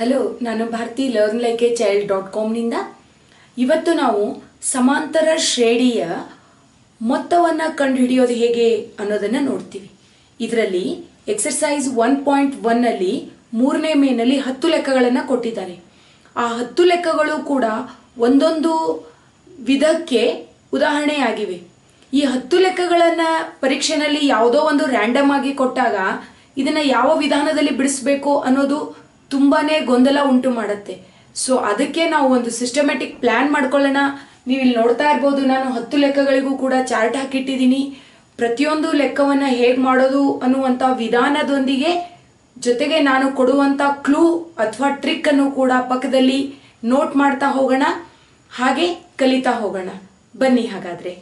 Hello, ನಾನು Bharati learnlikeachild.com ನಿಂದ ಇವತ್ತು ನಾವು ಸಮಾಂತರ ಶ್ರೇಣಿಯ ಮೊತ್ತವನ್ನು ಕಂಡುಹಿಡಿಯೋದು ಹೇಗೆ ಅನ್ನೋದನ್ನ ನೋಡ್ತೀವಿ. ಇದರಲ್ಲಿ ಎಕ್ಸರ್ಸೈಸ್ 1.1 ನಲ್ಲಿ ಮೂರನೇ ಮೇನಲ್ಲಿ 10 ಲೆಕ್ಕಗಳನ್ನು ಕೊಟ್ಟಿದ್ದಾರೆ. ಆ 10 ಲೆಕ್ಕಗಳು ಕೂಡ ಒಂದೊಂದು ವಿಧಕ್ಕೆ ಉದಾಹರಣೆಯಾಗಿವೆ. ಈ 10 ಲೆಕ್ಕಗಳನ್ನು ಪರೀಕ್ಷೆಯಲ್ಲಿ ಯಾವುದೋ ಒಂದು ರ್ಯಾಂಡಮ್ ಆಗಿ ಕೊಟ್ಟಾಗ ಇದನ್ನ ಯಾವ ವಿಧಾನದಲ್ಲಿ ಬಿಡಿಸಬೇಕು ಅನ್ನೋದು ತುಂಬಾನೇ ಗೊಂದಲ ಉಂಟು ಮಾಡುತ್ತೆ. ಸೊ ಅದಕ್ಕೆ ನಾವು ಒಂದು ಸಿಸ್ಟಮ್ಯಾಟಿಕ್ ಪ್ಲಾನ್ ಮಾಡ್ಕೊಳ್ಳೋಣ. ನೀವು ಇಲ್ಲಿ ನೋಡ್ತಾ ಇರ್ಬೋದು, ನಾನು 10 ಲೆಕ್ಕಗಳಿಗೂ ಕೂಡ ಚಾರ್ಟ್ ಹಾಕಿಟ್ಟಿದ್ದೀನಿ. ಪ್ರತಿಯೊಂದು ಲೆಕ್ಕವನ್ನ ಹೇಗೆ ಮಾಡೋದು ಅನ್ನುವಂಥ ವಿಧಾನದೊಂದಿಗೆ ಜೊತೆಗೆ ನಾನು ಕೊಡುವಂಥ ಕ್ಲೂ ಅಥವಾ ಟ್ರಿಕ್ ಅನ್ನು ಕೂಡ ಪಕ್ಕದಲ್ಲಿ ನೋಟ್ ಮಾಡ್ತಾ ಹೋಗೋಣ, ಹಾಗೆ ಕಲಿತಾ ಹೋಗೋಣ. ಬನ್ನಿ ಹಾಗಾದ್ರೆ.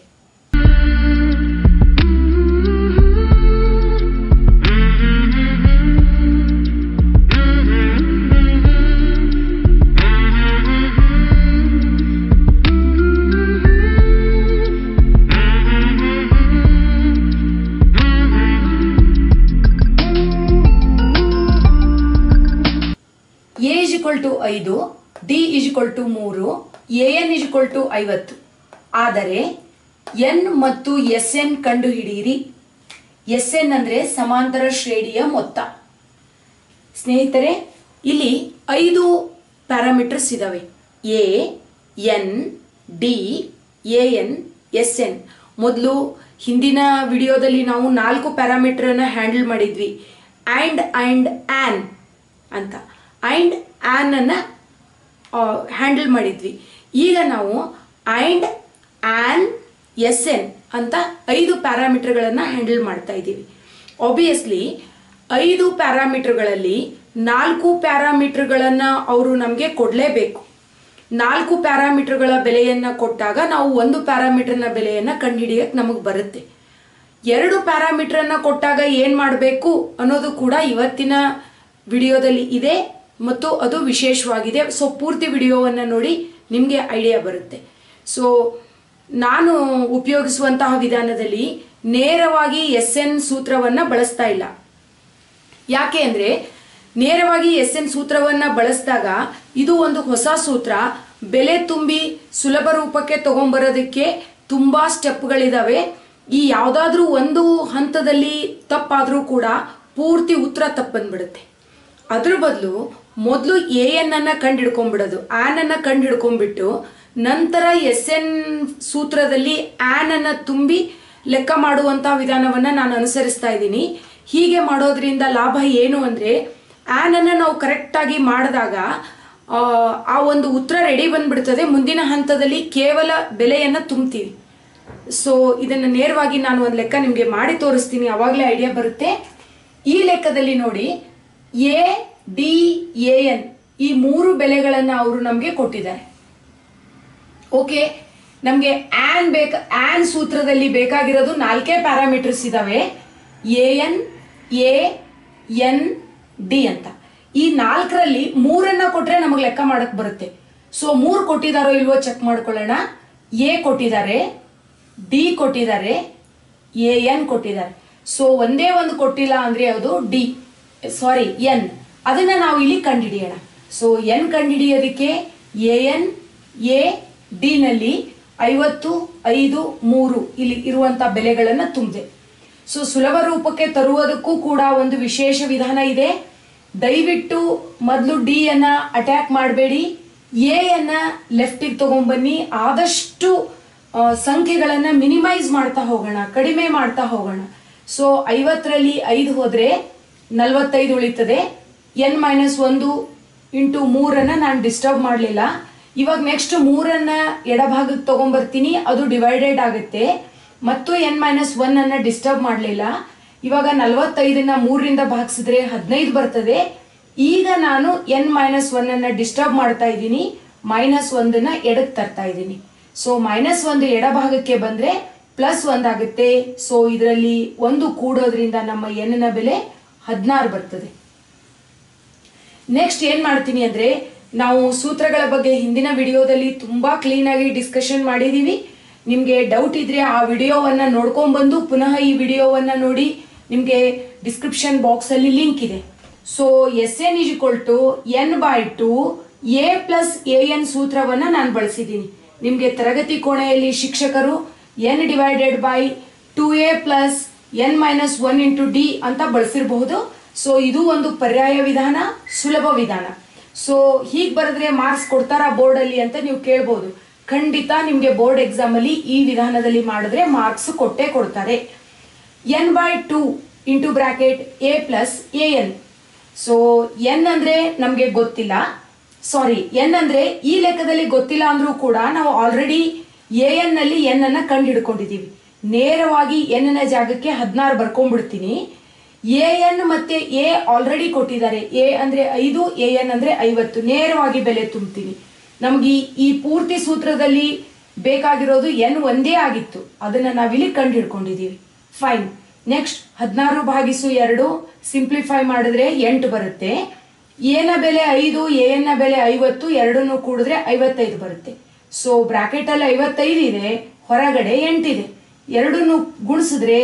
A is equal to 5, D is equal to 3, AN is equal to 50. ಆದರೆ N ಮತ್ತು SN ಕಂಡು ಹಿಡಿಯಿರಿ. SN ಅಂದ್ರೆ ಸಮಾಂತರ ಶ್ರೇಣಿಯ ಮೊತ್ತ. ಸ್ನೇಹಿತರೆ, ಇಲ್ಲಿ 5 ಪ್ಯಾರಾಮೀಟರ್ಸ್ ಇದಾವೆ. A, N, D, AN, SN. ಮೊದಲು ಹಿಂದಿನ ವಿಡಿಯೋದಲ್ಲಿ ನಾವು 4 ಪ್ಯಾರಾಮೀಟರ್ ಅನ್ನ ಹ್ಯಾಂಡಲ್ ಮಾಡಿದ್ವಿ. ಅಂಡ್ ಆನ್ ಅಂತ ಅಂಡ್ ಆನ್ ಅನ್ನ ಹ್ಯಾಂಡಲ್ ಮಾಡಿದ್ವಿ. ಈಗ ನಾವು ಅಂಡ್ ಆನ್ SN ಅಂತ 5 ಪ್ಯಾರಾಮೀಟರ್ಗಳನ್ನು ಹ್ಯಾಂಡಲ್ ಮಾಡ್ತಾ ಇದ್ದೀವಿ. ಆಬ್ವಿಯಸ್ಲಿ 5 ಪ್ಯಾರಾಮೀಟರ್ಗಳಲ್ಲಿ 4 ಪ್ಯಾರಾಮೀಟರ್ಗಳನ್ನು ಅವರು ನಮಗೆ ಕೊಡಲೇಬೇಕು. 4 ಪ್ಯಾರಾಮೀಟರ್ಗಳ ಬೆಲೆಯನ್ನು ಕೊಟ್ಟಾಗ ನಾವು 1 ಪ್ಯಾರಾಮೀಟರ್ನ ಬೆಲೆಯನ್ನು ಕಂಡುಹಿಡಿಯಕ್ಕೆ ನಮಗೆ ಬರುತ್ತೆ. 2 ಪ್ಯಾರಾಮೀಟರನ್ನು ಕೊಟ್ಟಾಗ ಏನು ಮಾಡಬೇಕು ಅನ್ನೋದು ಕೂಡ ಇವತ್ತಿನ ವಿಡಿಯೋದಲ್ಲಿ ಇದೆ ಮತ್ತು ಅದು ವಿಶೇಷವಾಗಿದೆ. ಸೊ ಪೂರ್ತಿ ವಿಡಿಯೋವನ್ನು ನೋಡಿ ನಿಮಗೆ ಐಡಿಯಾ ಬರುತ್ತೆ. ಸೊ ನಾನು ಉಪಯೋಗಿಸುವಂತಹ ವಿಧಾನದಲ್ಲಿ ನೇರವಾಗಿ SN ಸೂತ್ರವನ್ನು ಬಳಸ್ತಾ ಇಲ್ಲ. ಯಾಕೆ ಅಂದರೆ ನೇರವಾಗಿ SN ಸೂತ್ರವನ್ನು ಬಳಸಿದಾಗ ಇದು ಒಂದು ಹೊಸ ಸೂತ್ರ. ಬೆಲೆ ತುಂಬಿ ಸುಲಭ ರೂಪಕ್ಕೆ ತಗೊಂಡ್ಬರೋದಕ್ಕೆ ತುಂಬ ಸ್ಟೆಪ್ಗಳಿದಾವೆ. ಈ ಯಾವುದಾದ್ರೂ ಒಂದು ಹಂತದಲ್ಲಿ ತಪ್ಪಾದರೂ ಕೂಡ ಪೂರ್ತಿ ಉತ್ತರ ತಪ್ಪು ಬಂದ್ಬಿಡುತ್ತೆ. ಅದ್ರ ಬದಲು ಮೊದಲು AN ಅನ್ನ ಕಂಡು ಹಿಡ್ಕೊಂಡ್ಬಿಡೋದು, ಆನ್ ಅನ್ನ ಕಂಡು ಹಿಡ್ಕೊಂಡ್ಬಿಟ್ಟು ನಂತರ SN ಸೂತ್ರದಲ್ಲಿ ಆನ್ ಅನ್ನ ತುಂಬಿ ಲೆಕ್ಕ ಮಾಡುವಂತ ವಿಧಾನವನ್ನ ನಾನು ಅನುಸರಿಸ್ತಾ ಇದ್ದೀನಿ. ಹೀಗೆ ಮಾಡೋದ್ರಿಂದ ಲಾಭ ಏನು ಅಂದ್ರೆ ಆನ್ ಅನ್ನ ನಾವು ಕರೆಕ್ಟ್ ಆಗಿ ಮಾಡಿದಾಗ ಆ ಒಂದು ಉತ್ತರ ರೆಡಿ ಬಂದ್ಬಿಡ್ತದೆ. ಮುಂದಿನ ಹಂತದಲ್ಲಿ ಕೇವಲ ಬೆಲೆಯನ್ನ ತುಂಬ್ತೀವಿ. ಸೊ ಇದನ್ನ ನೇರವಾಗಿ ನಾನು ಒಂದು ಲೆಕ್ಕ ನಿಮಗೆ ಮಾಡಿ ತೋರಿಸ್ತೀನಿ, ಅವಾಗಲೇ ಐಡಿಯಾ ಬರುತ್ತೆ. ಈ ಲೆಕ್ಕದಲ್ಲಿ ನೋಡಿ, A, D, AN ಈ 3 ಬೆಲೆಗಳನ್ನು ಅವರು ನಮಗೆ ಕೊಟ್ಟಿದ್ದಾರೆ. ಓಕೆ, ನಮಗೆ ಆನ್ ಸೂತ್ರದಲ್ಲಿ ಬೇಕಾಗಿರೋದು 4 ಪ್ಯಾರಾಮೀಟರ್ಸ್ ಇದಾವೆ. AN, A, N, D ಅಂತ. ಈ 4ರಲ್ಲಿ 3 ಕೊಟ್ರೆ ನಮಗೆ ಲೆಕ್ಕ ಮಾಡಕ್ ಬರುತ್ತೆ. ಸೊ 3 ಕೊಟ್ಟಿದಾರೋ ಇಲ್ವೋ ಚೆಕ್ ಮಾಡ್ಕೊಳ್ಳೋಣ. A ಕೊಟ್ಟಿದ್ದಾರೆ, D ಕೊಟ್ಟಿದ್ದಾರೆ, AN ಕೊಟ್ಟಿದ್ದಾರೆ. ಸೊ ಒಂದೇ ಒಂದು ಕೊಟ್ಟಿಲ್ಲ ಅಂದ್ರೆ ಅದು N. ಅದನ್ನ ನಾವು ಇಲ್ಲಿ ಕಂಡುಹಿಡಿಯೋಣ. ಸೊ N ಕಂಡುಹಿಡಿಯೋದಕ್ಕೆ AN, A, D ನಲ್ಲಿ 50, 5, 3 ಇಲ್ಲಿ ಇರುವಂತ ಬೆಲೆಗಳನ್ನ ತುಂಬಿದೆ. ಸೊ ಸುಲಭ ರೂಪಕ್ಕೆ ತರುವುದಕ್ಕೂ ಕೂಡ ಒಂದು ವಿಶೇಷ ವಿಧಾನ ಇದೆ. ದಯವಿಟ್ಟು ಮೊದಲು D ಅನ್ನ ಅಟ್ಯಾಕ್ ಮಾಡಬೇಡಿ, A ಅನ್ನ ಲೆಫ್ಟಿಗೆ ತಗೊಂಡ್ಬನ್ನಿ. ಆದಷ್ಟು ಸಂಖ್ಯೆಗಳನ್ನ ಮಿನಿಮೈಸ್ ಮಾಡ್ತಾ ಹೋಗೋಣ, ಕಡಿಮೆ ಮಾಡ್ತಾ ಹೋಗೋಣ. ಸೊ 50ರಲ್ಲಿ 5 ಹೋದ್ರೆ 45 ಉಳಿತದೆ. N-1 ಇಂಟು 3 ನಾನು ಡಿಸ್ಟರ್ಬ್ ಮಾಡಲಿಲ್ಲ. ಇವಾಗ ನೆಕ್ಸ್ಟ್ 3 ಎಡಭಾಗಕ್ಕೆ ತಗೊಂಡ್ಬರ್ತೀನಿ, ಅದು ಡಿವೈಡೆಡ್ ಆಗುತ್ತೆ. ಮತ್ತು N-1 ಡಿಸ್ಟರ್ಬ್ ಮಾಡಲಿಲ್ಲ. ಇವಾಗ 45ನ್ನ 3ರಿಂದ ಭಾಗಿಸಿದ್ರೆ 15 ಬರ್ತದೆ. ಈಗ ನಾನು N-1 ಡಿಸ್ಟರ್ಬ್ ಮಾಡ್ತಾ ಇದ್ದೀನಿ, -1 ಎಡಕ್ಕೆ ತರ್ತಾ ಇದ್ದೀನಿ. ಸೊ -1 ಎಡಭಾಗಕ್ಕೆ ಬಂದ್ರೆ +1 ಆಗುತ್ತೆ. ಸೊ ಇದರಲ್ಲಿ 1 ಕೂಡೋದ್ರಿಂದ ನಮ್ಮ N ನ ಬೆಲೆ 16 ಬರ್ತದೆ. ನೆಕ್ಸ್ಟ್ ಏನ್ ಮಾಡ್ತೀನಿ ಅಂದ್ರೆ, ನಾವು ಸೂತ್ರಗಳ ಬಗ್ಗೆ ಹಿಂದಿನ ವಿಡಿಯೋದಲ್ಲಿ ತುಂಬಾ ಕ್ಲೀನ್ ಆಗಿ ಡಿಸ್ಕಷನ್ ಮಾಡಿದೀವಿ. ನಿಮ್ಗೆ ಡೌಟ್ ಇದ್ರೆ ಆ ವಿಡಿಯೋವನ್ನ ನೋಡ್ಕೊಂಡ್ ಬಂದು ಪುನಃ ಈ ವಿಡಿಯೋವನ್ನ ನೋಡಿ. ನಿಮ್ಗೆ ಡಿಸ್ಕ್ರಿಪ್ಷನ್ ಬಾಕ್ಸ್ ಅಲ್ಲಿ ಲಿಂಕ್ ಇದೆ. So SN is equal to n/2 a plus AN ಸೂತ್ರವನ್ನ ನಾನು ಬಳಸಿದ್ದೀನಿ. ನಿಮಗೆ ತರಗತಿ ಕೋಣೆಯಲ್ಲಿ ಶಿಕ್ಷಕರು n divided by 2a plus n-1 into d ಅಂತ ಬಳಸಿರಬಹುದು. ಸೊ ಇದು ಒಂದು ಪರ್ಯಾಯ ವಿಧಾನ, ಸುಲಭ ವಿಧಾನ. ಸೊ ಹೀಗೆ ಬರೆದ್ರೆ ಮಾರ್ಕ್ಸ್ ಕೊಡ್ತಾರಾ ಬೋರ್ಡಲ್ಲಿ ಅಂತ ನೀವು ಕೇಳ್ಬೋದು. ಖಂಡಿತ ನಿಮಗೆ ಬೋರ್ಡ್ ಎಕ್ಸಾಮ್ ಅಲ್ಲಿ ಈ ವಿಧಾನದಲ್ಲಿ ಮಾಡಿದ್ರೆ ಮಾರ್ಕ್ಸ್ ಕೊಟ್ಟೇ ಕೊಡ್ತಾರೆ. n/2 into bracket a plus AN. So n ಅಂದ್ರೆ ನಮಗೆ ಗೊತ್ತಿಲ್ಲ, ಸಾರಿ n ಅಂದ್ರೆ ಈ ಲೆಕ್ಕದಲ್ಲಿ ಗೊತ್ತಿಲ್ಲ ಅಂದ್ರೂ ಕೂಡ ನಾವು ಆಲ್ರೆಡಿ AN ನಲ್ಲಿ n ಅನ್ನ ಕಂಡು ಹಿಡ್ಕೊಂಡಿದೀವಿ. ನೇರವಾಗಿ n ನ ಜಾಗಕ್ಕೆ 16 ಬರ್ಕೊಂಡ್ಬಿಡ್ತೀನಿ. AN ಮತ್ತೆ a ಆಲ್ರೆಡಿ ಕೊಟ್ಟಿದ್ದಾರೆ. a ಅಂದ್ರೆ 5, AN ಅಂದ್ರೆ 50. ನೇರವಾಗಿ ಬೆಲೆ ತುಂಬ್ತೀನಿ. ನಮಗೆ ಈ ಪೂರ್ತಿ ಸೂತ್ರದಲ್ಲಿ ಬೇಕಾಗಿರೋದು n ಒಂದೇ ಆಗಿತ್ತು, ಅದನ್ನ ನಾವಿಲ್ಲಿ ಕಂಡು ಹಿಡ್ಕೊಂಡಿದೀವಿ. ಫೈನ್. ನೆಕ್ಸ್ಟ್ 16/2 ಸಿಂಪ್ಲಿಫೈ ಮಾಡಿದ್ರೆ 8 ಬರುತ್ತೆ. a ನ ಬೆಲೆ 5, AN ನ ಬೆಲೆ 50, ಎರಡನ್ನು ಕೂಡಿದ್ರೆ 55 ಬರುತ್ತೆ. ಸೊ ಬ್ರಾಕೆಟ್ ಅಲ್ಲಿ 55 ಇದೆ, ಹೊರಗಡೆ 8 ಇದೆ. ಎರಡನ್ನು ಗುಣಿಸಿದ್ರೆ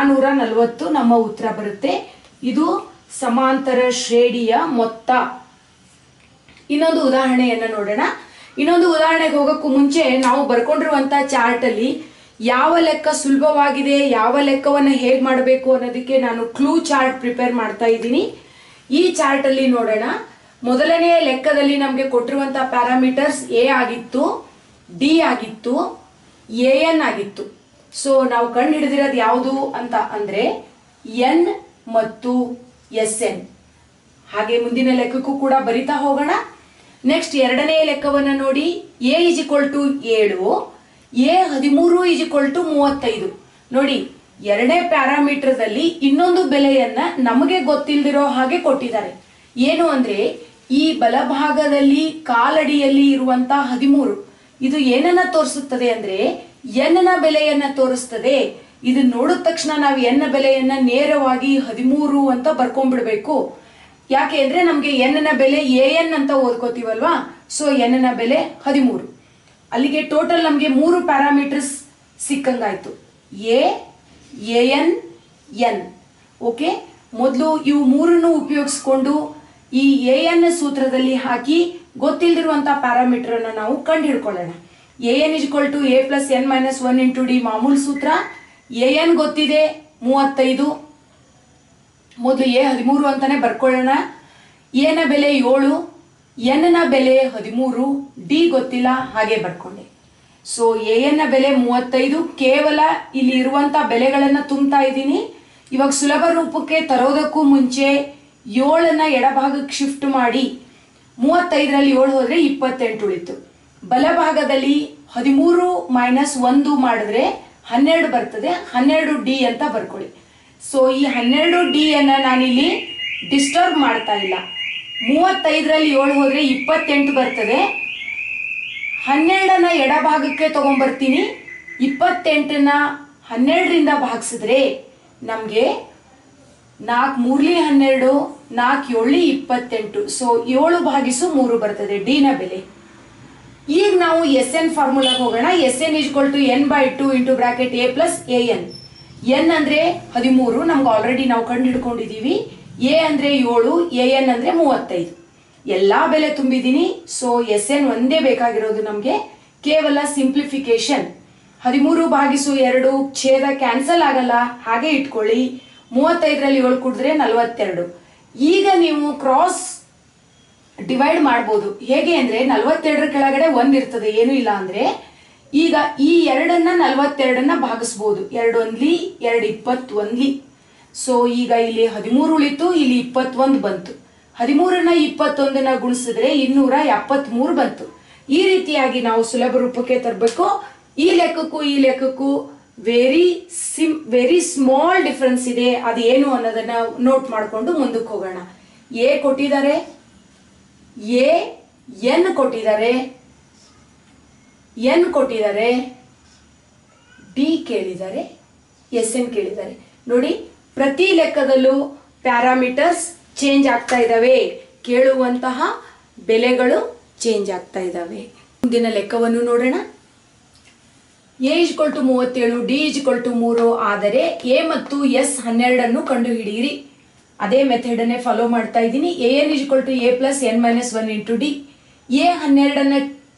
440 ನಮ್ಮ ಉತ್ತರ ಬರುತ್ತೆ. ಇದು ಸಮಾಂತರ ಶ್ರೇಣಿಯ ಮೊತ್ತ. ಇನ್ನೊಂದು ಉದಾಹರಣೆಯನ್ನ ನೋಡೋಣ. ಇನ್ನೊಂದು ಉದಾಹರಣೆಗೆ ಹೋಗೋಕ್ಕೂ ಮುಂಚೆ ನಾವು ಬರ್ಕೊಂಡಿರುವಂತ ಚಾರ್ಟ್ ಅಲ್ಲಿ ಯಾವ ಲೆಕ್ಕ ಸುಲಭವಾಗಿದೆ, ಯಾವ ಲೆಕ್ಕವನ್ನ ಹೇಗೆ ಮಾಡಬೇಕು ಅನ್ನೋದಕ್ಕೆ ನಾನು ಕ್ಲೂ ಚಾರ್ಟ್ ಪ್ರಿಪೇರ್ ಮಾಡ್ತಾ ಇದ್ದೀನಿ. ಈ ಚಾರ್ಟ್ ಅಲ್ಲಿ ನೋಡೋಣ. ಮೊದಲನೆಯ ಲೆಕ್ಕದಲ್ಲಿ ನಮಗೆ ಕೊಟ್ಟಿರುವಂತಹ ಪ್ಯಾರಾಮೀಟರ್ಸ್ a ಆಗಿತ್ತು, d ಆಗಿತ್ತು, AN ಆಗಿತ್ತು. ಸೊ ನಾವು ಕಂಡು ಹಿಡಿದಿರೋದು ಯಾವುದು ಅಂತ ಅಂದ್ರೆ n ಮತ್ತು SN. ಹಾಗೆ ಮುಂದಿನ ಲೆಕ್ಕಕ್ಕೂ ಕೂಡ ಬರಿತಾ ಹೋಗೋಣ. ನೆಕ್ಸ್ಟ್ ಎರಡನೇ ಲೆಕ್ಕವನ್ನ ನೋಡಿ. a is equal to 7, a 13 is equal to 35. ನೋಡಿ, ಎರಡನೇ ಪ್ಯಾರಾಮೀಟರ್ದಲ್ಲಿ ಇನ್ನೊಂದು ಬೆಲೆಯನ್ನ ನಮಗೆ ಗೊತ್ತಿಲ್ದಿರೋ ಹಾಗೆ ಕೊಟ್ಟಿದ್ದಾರೆ. ಏನು ಅಂದ್ರೆ ಈ ಬಲಭಾಗದಲ್ಲಿ ಕಾಲಡಿಯಲ್ಲಿ ಇರುವಂತಹ 13 ಇದು ಏನನ್ನ ತೋರಿಸುತ್ತದೆ ಅಂದ್ರೆ n ನ ಬೆಲೆಯನ್ನ ತೋರಿಸ್ತದೆ. ಇದು ನೋಡಿದ ತಕ್ಷಣ ನಾವು n ನ ಬೆಲೆಯನ್ನ ನೇರವಾಗಿ 13 ಅಂತ ಬರ್ಕೊಂಡ್ಬಿಡ್ಬೇಕು. ಯಾಕೆ ಅಂದ್ರೆ ನಮ್ಗೆ n ನ ಬೆಲೆ AN ಅಂತ ಓದ್ಕೋತೀವಲ್ವಾ. ಸೊ n ನ ಬೆಲೆ 13. ಅಲ್ಲಿಗೆ ಟೋಟಲ್ ನಮ್ಗೆ 3 ಪ್ಯಾರಾಮೀಟರ್ಸ್ ಸಿಕ್ಕಂಗಾಯ್ತು, a, AN, n. ಓಕೆ, ಮೊದಲು ಇವು ಮೂರನ್ನು ಉಪಯೋಗಿಸ್ಕೊಂಡು ಈ AN ಸೂತ್ರದಲ್ಲಿ ಹಾಕಿ ಗೊತ್ತಿಲ್ದಿರುವಂತಹ ಪ್ಯಾರಾಮೀಟರ್ ಅನ್ನ ನಾವು ಕಂಡು ಹಿಡ್ಕೊಳ್ಳೋಣ. AN is equal to a plus n-1 into d ಮಾಮೂಲ್ ಸೂತ್ರ. AN ಗೊತ್ತಿದೆ 35. ಮೊದಲು a 13 ಅಂತಾನೆ ಬರ್ಕೊಳ್ಳೋಣ. a ನ ಬೆಲೆ 7, n ನ ಬೆಲೆ 13, d ಗೊತ್ತಿಲ್ಲ, ಹಾಗೆ ಬರ್ಕೊಂಡೆ. ಸೊ AN ನ ಬೆಲೆ 35. ಕೇವಲ ಇಲ್ಲಿ ಇರುವಂತ ಬೆಲೆಗಳನ್ನ ತುಂಬ್ತಾ ಇದ್ದೀನಿ. ಇವಾಗ ಸುಲಭ ರೂಪಕ್ಕೆ ತರೋದಕ್ಕೂ ಮುಂಚೆ 7ನ್ನ ಎಡಭಾಗಕ್ಕೆ ಶಿಫ್ಟ್ ಮಾಡಿ 35ರಲ್ಲಿ 7 ಹೋದ್ರೆ 28 ಉಳಿತು. ಬಲಭಾಗದಲ್ಲಿ 13 ಮೈನಸ್ 1 ಮಾಡಿದ್ರೆ 12 ಬರ್ತದೆ. 12d ಅಂತ ಬರ್ಕೊಳ್ಳಿ. ಸೊ ಈ 12d ಅನ್ನ ನಾನಿಲ್ಲಿ ಡಿಸ್ಟರ್ಬ್ ಮಾಡ್ತಾ ಇಲ್ಲ. 35ರಲ್ಲಿ 7 ಹೋದ್ರೆ 28 ಬರ್ತದೆ. 12ನ ಎಡಭಾಗಕ್ಕೆ ತಗೊಂಡ್ಬರ್ತೀನಿ. 28ನ 12ರಿಂದ ಭಾಗಿಸಿದ್ರೆ ನಮ್ಗೆ 4 3 12, 4 7 28. ಸೊ 7/3 ಬರ್ತದೆ ಡಿ ನ ಬೆಲೆ. ಈಗ ನಾವು SN ಫಾರ್ಮುಲಾಗೆ ಹೋಗೋಣ. SN is equal to n/2 into bracket a plus AN. n ಅಂದ್ರೆ 13, ನಮ್ಗೆ ಆಲ್ರೆಡಿ ನಾವು ಕಂಡು ಹಿಡ್ಕೊಂಡಿದೀವಿ. a ಅಂದ್ರೆ 7, AN ಅಂದ್ರೆ 35. ಎಲ್ಲಾ ಬೆಲೆ ತುಂಬಿದೀನಿ. ಸೊ SN ಒಂದೇ ಬೇಕಾಗಿರೋದು ನಮ್ಗೆ. ಕೇವಲ ಸಿಂಪ್ಲಿಫಿಕೇಶನ್. 13/2 ಛೇದ ಕ್ಯಾನ್ಸಲ್ ಆಗಲ್ಲ, ಹಾಗೆ ಇಟ್ಕೊಳ್ಳಿ. 35ರಲ್ಲಿ 7 ಕೂಡಿದ್ರೆ 42. ಈಗ ನೀವು ಕ್ರಾಸ್ ಡಿವೈಡ್ ಮಾಡ್ಬೋದು. ಹೇಗೆ ಅಂದ್ರೆ 42ರ ಕೆಳಗಡೆ 1 ಇರ್ತದೆ, ಏನು ಇಲ್ಲ ಅಂದ್ರೆ. ಈಗ ಈ 2ನ್ನ 42ನ್ನ ಭಾಗಿಸ್ಬೋದು. 2 1 2 21. ಸೊ ಈಗ ಇಲ್ಲಿ 13 ಉಳಿತು, ಇಲ್ಲಿ 21 ಬಂತು. 13ನ್ನ 21ನ್ನ ಗುಣಿಸಿದ್ರೆ 273 ಬಂತು. ಈ ರೀತಿಯಾಗಿ ನಾವು ಸುಲಭ ರೂಪಕ್ಕೆ ತರಬೇಕು. ಈ ಲೆಕ್ಕಕ್ಕೂ ವೆರಿ ಸ್ಮಾಲ್ ಡಿಫರೆನ್ಸ್ ಇದೆ. ಅದು ಏನು ಅನ್ನೋದನ್ನ ನೋಟ್ ಮಾಡಿಕೊಂಡು ಮುಂದಕ್ಕೆ ಹೋಗೋಣ. a ಕೊಟ್ಟಿದ್ದಾರೆ, n ಕೊಟ್ಟಿದ್ದಾರೆ, n ಕೊಟ್ಟಿದ್ದಾರೆ, d ಕೇಳಿದ್ದಾರೆ, SN ಕೇಳಿದ್ದಾರೆ. ನೋಡಿ, ಪ್ರತಿ ಲೆಕ್ಕದಲ್ಲೂ ಪ್ಯಾರಾಮೀಟರ್ಸ್ ಚೇಂಜ್ ಆಗ್ತಾ ಇದ್ದಾವೆ, ಕೇಳುವಂತಹ ಬೆಲೆಗಳು ಚೇಂಜ್ ಆಗ್ತಾ ಇದ್ದಾವೆ. ಮುಂದಿನ ಲೆಕ್ಕವನ್ನು ನೋಡೋಣ. a is equal to 37, d is equal to 3 ಆದರೆ a ಮತ್ತು s 12 ಕಂಡು ಹಿಡಿಯಿರಿ. ಅದೇ ಮೆಥಡನ್ನೇ ಫಾಲೋ ಮಾಡ್ತಾ ಇದ್ದೀನಿ. an = a + n - 1 × d. a12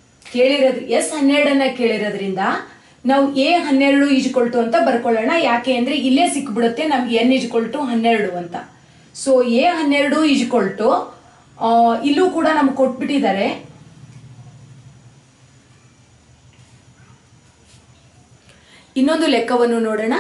S12 ಕೇಳಿರೋದ್ರಿಂದ ನಾವು a12 ಅಂತ ಬರ್ಕೊಳ್ಳೋಣ. ಯಾಕೆ ಅಂದ್ರೆ ಇಲ್ಲೇ ಸಿಕ್ಬಿಡುತ್ತೆ ನಮ್ಗೆ n = 12 ಅಂತ. ಸೊ a12 ಇಲ್ಲೂ ಕೂಡ ನಮ್ಗೆ ಕೊಟ್ಬಿಟ್ಟಿದ್ದಾರೆ. ಇನ್ನೊಂದು ಲೆಕ್ಕವನ್ನು ನೋಡೋಣ.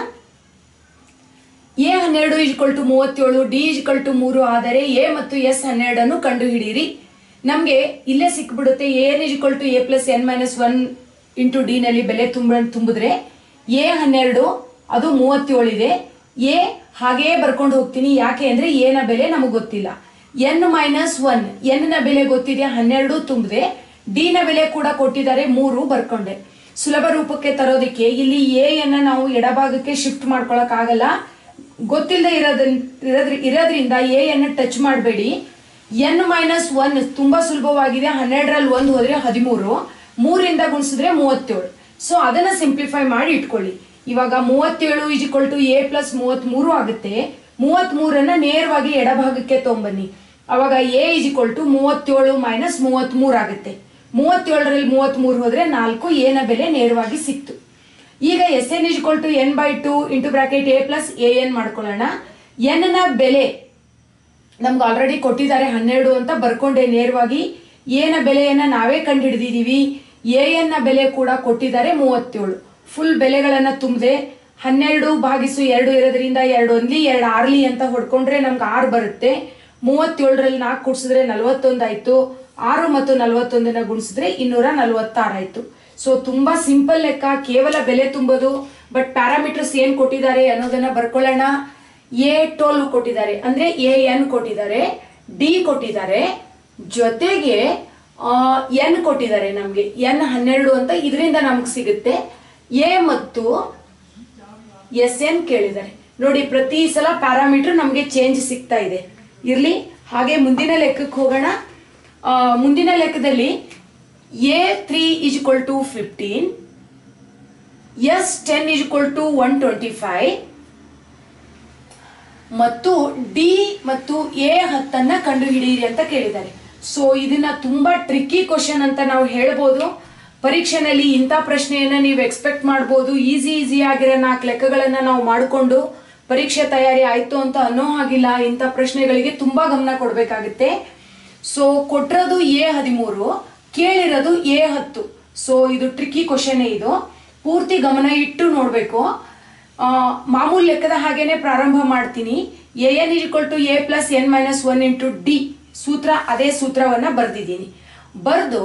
a12 = 37, d = 3 ಆದರೆ a ಮತ್ತು s12 ಅನ್ನು ಕಂಡು ಹಿಡಿಯಿರಿ. ನಮ್ಗೆ ಇಲ್ಲೇ ಸಿಕ್ಬಿಡುತ್ತೆ an = a + n - 1 × d ನಲ್ಲಿ ಬೆಲೆ ತುಂಬಿದ್ರೆ a12 ಅದು 37 ಇದೆ. a ಹಾಗೇ ಬರ್ಕೊಂಡು ಹೋಗ್ತೀನಿ. ಯಾಕೆ ಅಂದ್ರೆ a ನ ಬೆಲೆ ನಮಗೆ ಗೊತ್ತಿಲ್ಲ. n - 1 n ನ ಬೆಲೆ ಗೊತ್ತಿದೆ 12 ತುಂಬಿದೆ. d ನ ಬೆಲೆ ಕೂಡ ಕೊಟ್ಟಿದ್ದಾರೆ 3 ಬರ್ಕೊಂಡೆ. ಸುಲಭ ರೂಪಕ್ಕೆ ತರೋದಕ್ಕೆ ಇಲ್ಲಿ a ಯನ್ನ ನಾವು ಎಡಭಾಗಕ್ಕೆ ಶಿಫ್ಟ್ ಮಾಡ್ಕೊಳಕ್ ಆಗಲ್ಲ. ಗೊತ್ತಿಲ್ಲದೆ ಇರೋದ್ರಿಂದ a ಯನ್ನು ಟಚ್ ಮಾಡಬೇಡಿ. n - 1 ತುಂಬಾ ಸುಲಭವಾಗಿದೆ. 12ರಲ್ಲಿ 1 ಹೋದ್ರೆ 13, 3ರಿಂದ ಗುಣಿಸಿದ್ರೆ 37. ಸೊ ಅದನ್ನ ಸಿಂಪ್ಲಿಫೈ ಮಾಡಿ ಇಟ್ಕೊಳ್ಳಿ. ಇವಾಗ 37 = a + 33 ಆಗುತ್ತೆ. 33ಅನ್ನ ನೇರವಾಗಿ ಎಡಭಾಗಕ್ಕೆ ತೊಗೊಂಬನ್ನಿ. ಅವಾಗ a = 37 - 33 ಆಗುತ್ತೆ. 37ರಲ್ಲಿ 33 ಹೋದ್ರೆ 4, a ನ ಬೆಲೆ ನೇರವಾಗಿ ಸಿಕ್ತು. ಈಗ Sn = n/2 (a + an) ಮಾಡ್ಕೊಳ್ಳೋಣ. n ನ ಬೆಲೆ ನಮ್ಗೆ ಆಲ್ರೆಡಿ ಕೊಟ್ಟಿದ್ದಾರೆ 12 ಅಂತ ಬರ್ಕೊಂಡೆ ನೇರವಾಗಿ. a ನ ಬೆಲೆಯನ್ನ ನಾವೇ ಕಂಡು ಹಿಡಿದಿದ್ದೀವಿ. an ನ ಬೆಲೆ ಕೂಡ ಕೊಟ್ಟಿದ್ದಾರೆ 37. ಫುಲ್ ಬೆಲೆಗಳನ್ನ ತುಂಬಿದೆ. 12/2 ಇರೋದ್ರಿಂದ 2 1 2 6 ಅಂತ ಹೊಡ್ಕೊಂಡ್ರೆ ನಮ್ಗೆ 6 ಬರುತ್ತೆ. 37ರಲ್ಲಿ 4 ಕೂಡಿಸಿದ್ರೆ 41 ಆಯ್ತು. 6 ಮತ್ತು 41ನ ಗುಣಿಸಿದ್ರೆ 246 ಆಯ್ತು. ಸೊ ತುಂಬಾ ಸಿಂಪಲ್ ಲೆಕ್ಕ, ಕೇವಲ ಬೆಲೆ ತುಂಬೋದು. ಬಟ್ ಪ್ಯಾರಾಮೀಟರ್ಸ್ ಏನ್ ಕೊಟ್ಟಿದ್ದಾರೆ ಅನ್ನೋದನ್ನ ಬರ್ಕೊಳ್ಳೋಣ. a12 ಕೊಟ್ಟಿದ್ದಾರೆ ಅಂದ್ರೆ an ಕೊಟ್ಟಿದ್ದಾರೆ, d ಕೊಟ್ಟಿದ್ದಾರೆ, ಜೊತೆಗೆ n ಕೊಟ್ಟಿದ್ದಾರೆ. ನಮ್ಗೆ n 12 ಅಂತ ಇದರಿಂದ ನಮ್ಗೆ ಸಿಗುತ್ತೆ. a ಮತ್ತು sn ಕೇಳಿದ್ದಾರೆ. ನೋಡಿ ಪ್ರತಿ ಸಲ ಪ್ಯಾರಾಮೀಟರ್ ನಮ್ಗೆ ಚೇಂಜ್ ಸಿಗ್ತಾ ಇದೆ. ಇರ್ಲಿ, ಹಾಗೆ ಮುಂದಿನ ಲೆಕ್ಕಕ್ಕೆ ಹೋಗೋಣ. ಮುಂದಿನ ಲೆಕ್ಕದಲ್ಲಿ a3 = 15, s10 = 125 ಮತ್ತು d ಮತ್ತು a10 ಕಂಡು ಹಿಡಿಯಿರಿ ಅಂತ ಕೇಳಿದ್ದಾರೆ. ಸೊ ಇದನ್ನ ತುಂಬಾ ಟ್ರಿಕ್ಕಿ ಕ್ವಶನ್ ಅಂತ ನಾವು ಹೇಳ್ಬೋದು. ಪರೀಕ್ಷೆನಲ್ಲಿ ಇಂಥ ಪ್ರಶ್ನೆಯನ್ನ ನೀವು ಎಕ್ಸ್ಪೆಕ್ಟ್ ಮಾಡ್ಬೋದು. ಈಸಿ ಆಗಿರೋ 4 ಲೆಕ್ಕಗಳನ್ನ ನಾವು ಮಾಡಿಕೊಂಡು ಪರೀಕ್ಷೆ ತಯಾರಿ ಆಯ್ತು ಅಂತ ಅನ್ನೋ ಹಾಗಿಲ್ಲ. ಇಂಥ ಪ್ರಶ್ನೆಗಳಿಗೆ ತುಂಬಾ ಗಮನ ಕೊಡ್ಬೇಕಾಗುತ್ತೆ. ಸೊ ಕೊಟ್ಟಿರೋದು a13, ಕೇಳಿರೋದು a10. ಸೊ ಇದು ಟ್ರಿಕ್ಕಿ ಕ್ವಶನ್. ಇದು ಪೂರ್ತಿ ಗಮನ ಇಟ್ಟು ನೋಡ್ಬೇಕು. ಮಾಮೂಲು ಲೆಕ್ಕದ ಹಾಗೇನೆ ಪ್ರಾರಂಭ ಮಾಡ್ತೀನಿ. an = a + n - 1 × d ಸೂತ್ರ, ಅದೇ ಸೂತ್ರವನ್ನ ಬರ್ದಿದ್ದೀನಿ. ಬರ್ದು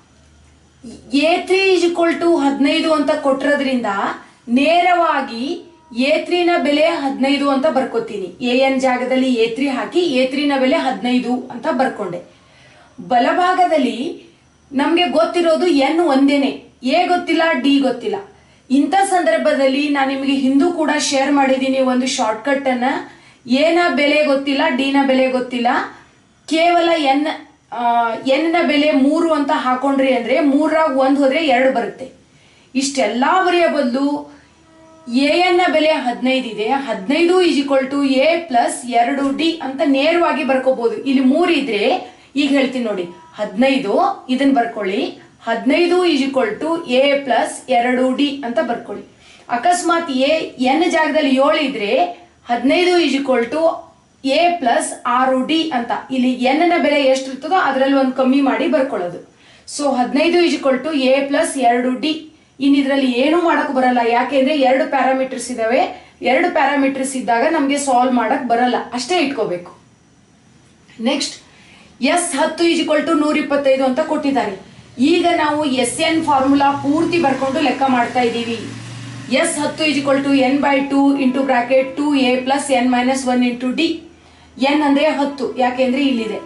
a3 = 15 ಅಂತ ಕೊಟ್ಟಿರೋದ್ರಿಂದ ನೇರವಾಗಿ a3 ನ ಬೆಲೆ 15 ಅಂತ ಬರ್ಕೋತೀನಿ. an ಜಾಗದಲ್ಲಿ a3 ಹಾಕಿ a3 ನ ಬೆಲೆ 15 ಅಂತ ಬರ್ಕೊಂಡೆ. ಬಲಭಾಗದಲ್ಲಿ ನಮ್ಗೆ ಗೊತ್ತಿರೋದು n ಒಂದೇನೆ, a ಗೊತ್ತಿಲ್ಲ, d ಗೊತ್ತಿಲ್ಲ. ಇಂಥ ಸಂದರ್ಭದಲ್ಲಿ ನಾನು ನಿಮಗೆ ಹಿಂದೂ ಕೂಡ ಶೇರ್ ಮಾಡಿದ್ದೀನಿ ಒಂದು ಶಾರ್ಟ್ಕಟ್ ಅನ್ನ. a ನ ಬೆಲೆ ಗೊತ್ತಿಲ್ಲ, d ನ ಬೆಲೆ ಗೊತ್ತಿಲ್ಲ, ಕೇವಲ n ನ ಬೆಲೆ 3 ಅಂತ ಹಾಕೊಂಡ್ರಿ ಅಂದ್ರೆ 3ರಾಗ 1 ಹೋದ್ರೆ 2 ಬರುತ್ತೆ. ಇಷ್ಟೆಲ್ಲಾ ಬರೆಯೋ ಬದಲು an ನ ಬೆಲೆ 15 ಇದೆ. 15 = a + 2d ಅಂತ ನೇರವಾಗಿ ಬರ್ಕೋಬಹುದು. ಇಲ್ಲಿ 3 ಇದ್ರೆ ಈಗ ಹೇಳ್ತೀನಿ ನೋಡಿ. 15 ಇದನ್ನ ಬರ್ಕೊಳ್ಳಿ. 15 = a + 2d ಅಂತ ಬರ್ಕೊಳ್ಳಿ. ಅಕಸ್ಮಾತ್ n ಜಾಗದಲ್ಲಿ 7 ಇದ್ರೆ 15 = a + 6d ಅಂತ. ಇಲ್ಲಿ n ನ ಬೆಲೆ ಎಷ್ಟಿರ್ತದೋ ಅದರಲ್ಲಿ ಒಂದು ಕಮ್ಮಿ ಮಾಡಿ ಬರ್ಕೊಳ್ಳೋದು. So 15 = a + 2d. ಇದ್ರಲ್ಲಿ ಏನು ಮಾಡಕ್ ಬರಲ್ಲ. ಯಾಕೆಂದ್ರೆ 2 ಪ್ಯಾರಾಮೀಟರ್ಸ್ ಇದಾವೆ. 2 ಪ್ಯಾರಾಮೀಟರ್ಸ್ ಇದ್ದಾಗ ನಮ್ಗೆ ಸಾಲ್ವ್ ಮಾಡಕ್ ಬರಲ್ಲ, ಅಷ್ಟೇ ಇಟ್ಕೋಬೇಕು. ನೆಕ್ಸ್ಟ್ s10 = 125 ಅಂತ ಕೊಟ್ಟಿದ್ದಾರೆ. ಈಗ ನಾವು SN ಫಾರ್ಮುಲಾ ಪೂರ್ತಿ ಬರ್ಕೊಂಡು ಲೆಕ್ಕ ಮಾಡ್ತಾ ಇದ್ದೀವಿ. s10 = n/2 (2a + n - 1 × d). n ಅಂದ್ರೆ 10, ಯಾಕೆಂದ್ರೆ ಇಲ್ಲಿದೆ.